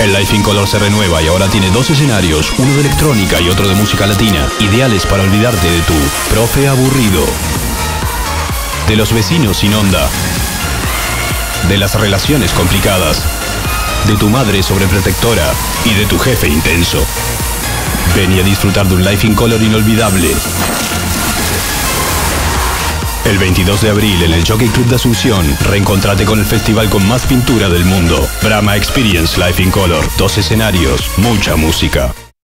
El Life in Color se renueva y ahora tiene 2 escenarios, uno de electrónica y otro de música latina, ideales para olvidarte de tu profe aburrido, de los vecinos sin onda, de las relaciones complicadas, de tu madre sobreprotectora y de tu jefe intenso. Ven y a disfrutar de un Life in Color inolvidable. El 22 de abril en el Jockey Club de Asunción, reencontrate con el festival con más pintura del mundo. Brahma Experience Life in Color. 2 escenarios, mucha música.